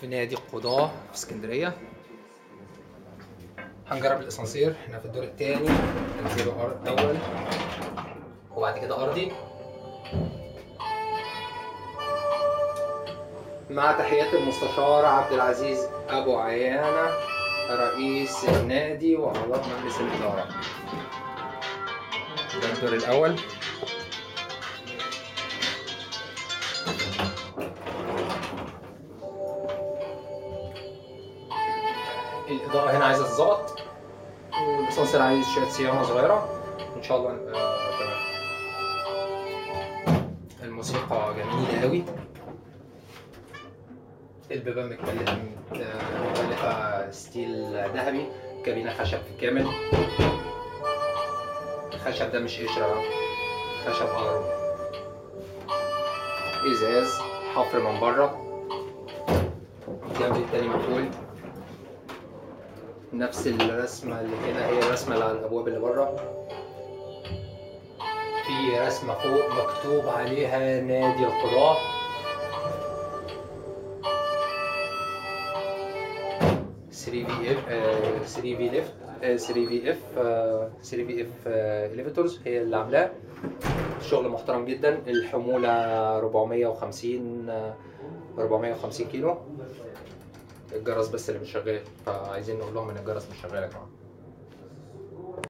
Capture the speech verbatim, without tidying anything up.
في نادي القضاة في اسكندرية. هنجرب الاسانسير، احنا في الدور التاني، هننزله اول وبعد كده ارضي. مع تحيات المستشار عبد العزيز ابو عيانة رئيس النادي واعضاء مجلس الادارة. ده الدور الاول. الإضاءة هنا عايزة تتظبط، والأسانسير عايز شوية صيانة صغيرة، إن شاء الله نبقى تمام. الموسيقى جميلة أوي، البيبان متكلفة متكلفة ستيل ذهبي، كابينة خشب كامل. الخشب ده مش قشرة بقى، خشب أغرب، إزاز، حفر من بره، الجنب التاني مقفول. نفس الرسمة اللي هنا هي الرسمة اللي على الأبواب اللي بره. في رسمة فوق مكتوب عليها نادي القضاة. ثري في اف ثري في ليفت ثري في اف ثري في اف اليفيتورز هي اللي عاملاه. شغل محترم جدا. الحمولة أربعمية وخمسين أربعمية وخمسين كيلو. الجرس بس اللي مش شغال، فعايزين نقول لهم ان الجرس مش شغال يا جماعه.